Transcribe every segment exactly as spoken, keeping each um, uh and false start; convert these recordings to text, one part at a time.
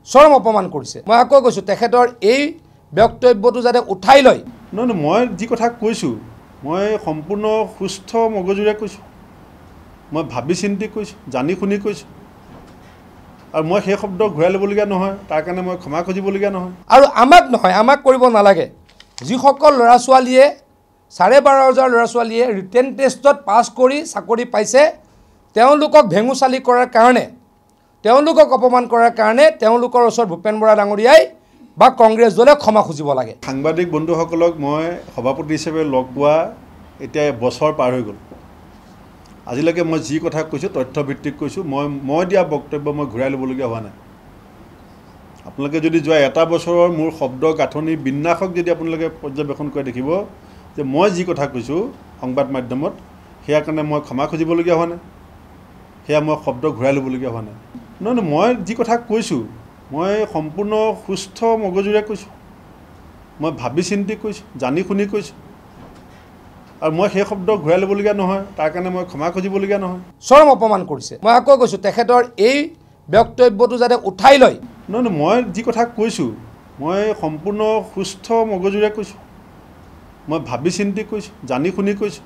চৰম অপমান কৰিছে। মই আকৌ কৈছোঁ তেখেতৰ এই বক্তব্যটো যাতে উঠাই লয়। নহয় নহয় মই যি কথা কৈছোঁ মই সম্পূৰ্ণ সুস্থ মগজুৰে কৈছোঁ, মই ভাবি চিন্তি কৈছোঁ, জানি শুনি কৈছোঁ, আৰু মই সেই শব্দ ঘূৰাই ল'বলগীয়া নহয়, তাৰ কাৰণে মই ক্ষমা খুজিবলগীয়া নহয়। আৰু আমাক নহয়, আমাক কৰিব নালাগে। যিসকল ল'ৰা ছোৱালীয়ে চাৰে বাৰ হাজাৰ ল'ৰা ছোৱালীয়ে ৰিটেন টেষ্টত পাছ কৰি চাকৰি পাইছে, তেওঁলোকক ভেঙুচালি কৰাৰ কাৰণে, তেওঁলোকক অপমান কৰাৰ কাৰণে তেওঁলোকৰ ওচৰত ভূপেন বৰা ডাঙৰীয়াই বা কংগ্ৰেছ দলে ক্ষমা খুজিব লাগে। সাংবাদিক বন্ধুসকলক মই সভাপতি হিচাপে লগ পোৱা এতিয়া বছৰ পাৰ হৈ গ'ল। আজিলৈকে মই যি কথা কৈছোঁ তথ্যভিত্তিক কৈছোঁ, মই মই দিয়া বক্তব্য মই ঘূৰাই ল'বলগীয়া হোৱা নাই। আপোনালোকে যদি যোৱা এটা বছৰৰ মোৰ শব্দ গাঁথনি বিন্যাসক যদি আপোনালোকে পৰ্যবেক্ষণ কৰি দেখিব যে মই যি কথা কৈছোঁ সংবাদ মাধ্যমত, সেয়া কাৰণে মই ক্ষমা খুজিবলগীয়া হোৱা নাই, সেয়া মই শব্দ ঘূৰাই ল'বলগীয়া হোৱা নাই। নহয় নহয় মই যি কথা কৈছোঁ মই সম্পূৰ্ণ সুস্থ মগজুৰে কৈছোঁ, মই ভাবি চিন্তি কৈছোঁ, জানি শুনি কৈছোঁ, আৰু মই সেই শব্দ ঘূৰাই ল'বলগীয়া নহয়, তাৰ কাৰণে মই ক্ষমা খুজিবলগীয়া নহয়। চৰম অপমান কৰিছে। মই আকৌ কৈছোঁ তেখেতৰ এই বক্তব্যটো যাতে উঠাই লয়। নহয় নহয় মই যি কথা কৈছোঁ মই সম্পূৰ্ণ সুস্থ মগজুৰে কৈছোঁ, মই ভাবি চিন্তি কৈছোঁ, জানি শুনি কৈছোঁ,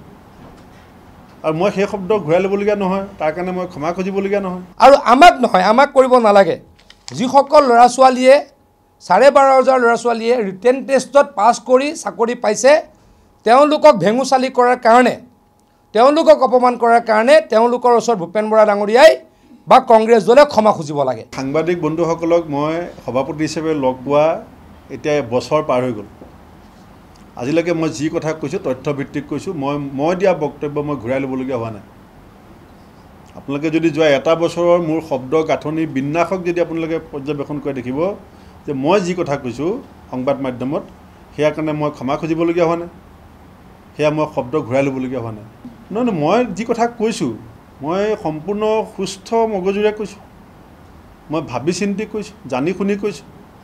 আৰু মই সেই শব্দ ঘূৰাই ল'বলগীয়া নহয়, তাৰ কাৰণে মই ক্ষমা খুজিবলগীয়া নহয়। আৰু আমাক নহয়, আমাক কৰিব নালাগে। যিসকল ল'ৰা ছোৱালীয়ে চাৰে বাৰ হাজাৰ ল'ৰা ছোৱালীয়ে ৰিটেন টেষ্টত পাছ কৰি চাকৰি পাইছে, তেওঁলোকক ভেঙুচালি কৰাৰ কাৰণে, তেওঁলোকক অপমান কৰাৰ কাৰণে তেওঁলোকৰ ওচৰত ভূপেন বৰা ডাঙৰীয়াই বা কংগ্ৰেছ দলে ক্ষমা খুজিব লাগে। সাংবাদিক বন্ধুসকলক মই সভাপতি হিচাপে লগ পোৱা এতিয়া বছৰ পাৰ হৈ গ'ল। আজিলৈকে মই যি কথা কৈছোঁ তথ্যভিত্তিক কৈছোঁ, মই মই দিয়া বক্তব্য মই ঘূৰাই ল'বলগীয়া হোৱা নাই। আপোনালোকে যদি যোৱা এটা বছৰৰ মোৰ শব্দ গাঁথনি বিন্যাসক যদি আপোনালোকে পৰ্যবেক্ষণ কৰি দেখিব যে মই যি কথা কৈছোঁ সংবাদ মাধ্যমত, সেয়া কাৰণে মই ক্ষমা খুজিবলগীয়া হোৱা নাই, সেয়া মই শব্দ ঘূৰাই ল'বলগীয়া হোৱা নাই। নহয় নহয় মই যি কথা কৈছোঁ মই সম্পূৰ্ণ সুস্থ মগজুৰে কৈছোঁ, মই ভাবি চিন্তি কৈছোঁ, জানি শুনি কৈছোঁ,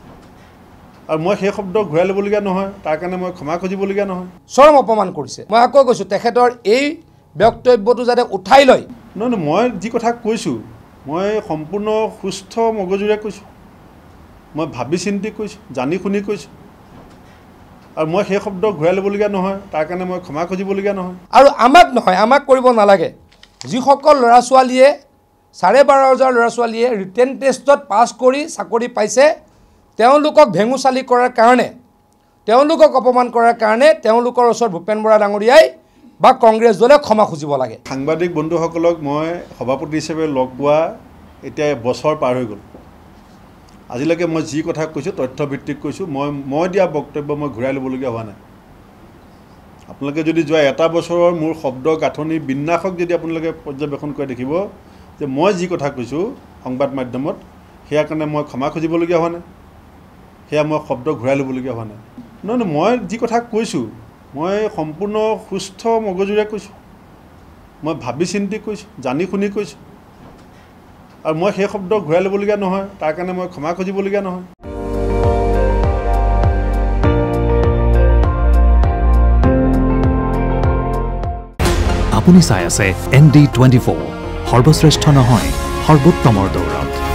আৰু মই সেই শব্দ ঘূৰাই ল'বলগীয়া নহয়, তাৰ কাৰণে মই ক্ষমা খুজিবলগীয়া নহয়। চৰম অপমান কৰিছে। মই আকৌ কৈছোঁ তেখেতৰ এই বক্তব্যটো যাতে উঠাই লয়। নহয় নহয় মই যি কথা কৈছোঁ মই সম্পূৰ্ণ সুস্থ মগজুৰে কৈছোঁ, মই ভাবি চিন্তি কৈছোঁ, জানি শুনি কৈছোঁ, আৰু মই সেই শব্দ ঘূৰাই ল'বলগীয়া নহয়, তাৰ কাৰণে মই ক্ষমা খুজিবলগীয়া নহয়। আৰু আমাক নহয়, আমাক কৰিব নালাগে। যিসকল ল'ৰা ছোৱালীয়ে চাৰে বাৰ হাজাৰ ল'ৰা ছোৱালীয়ে ৰিটেন টেষ্টত পাছ কৰি চাকৰি পাইছে, তেওঁলোকক ভেঙুচালি কৰাৰ কাৰণে, তেওঁলোকক অপমান কৰাৰ কাৰণে তেওঁলোকৰ ওচৰত ভূপেন বৰা ডাঙৰীয়াই বা কংগ্ৰেছ দলে ক্ষমা খুজিব লাগে। সাংবাদিক বন্ধুসকলক মই সভাপতি হিচাপে লগ পোৱা এতিয়া বছৰ পাৰ হৈ গ'ল। আজিলৈকে মই যি কথা কৈছোঁ তথ্যভিত্তিক কৈছোঁ, মই মই দিয়া বক্তব্য মই ঘূৰাই ল'বলগীয়া হোৱা নাই। আপোনালোকে যদি যোৱা এটা বছৰৰ মোৰ শব্দ গাঁথনি বিন্যাসক যদি আপোনালোকে পৰ্যবেক্ষণ কৰি দেখিব যে মই যি কথা কৈছোঁ সংবাদ মাধ্যমত, সেয়া কাৰণে মই ক্ষমা খুজিবলগীয়া হোৱা নাই, সেয়া মই শব্দ ঘূৰাই ল'বলগীয়া হোৱা নাই। নহয় নহয় মই যি কথা কৈছোঁ মই সম্পূৰ্ণ সুস্থ মগজুৰে কৈছোঁ, মই ভাবি চিন্তি কৈছোঁ, জানি শুনি কৈছোঁ, আৰু মই সেই শব্দ ঘূৰাই ল'বলগীয়া নহয়, তাৰ কাৰণে মই ক্ষমা খুজিবলগীয়া নহয়। আপুনি চাই আছে এন ডি টুৱেণ্টি ফ'ৰ, সৰ্বশ্ৰেষ্ঠ নহয় সৰ্বোত্তমৰ দৌৰত।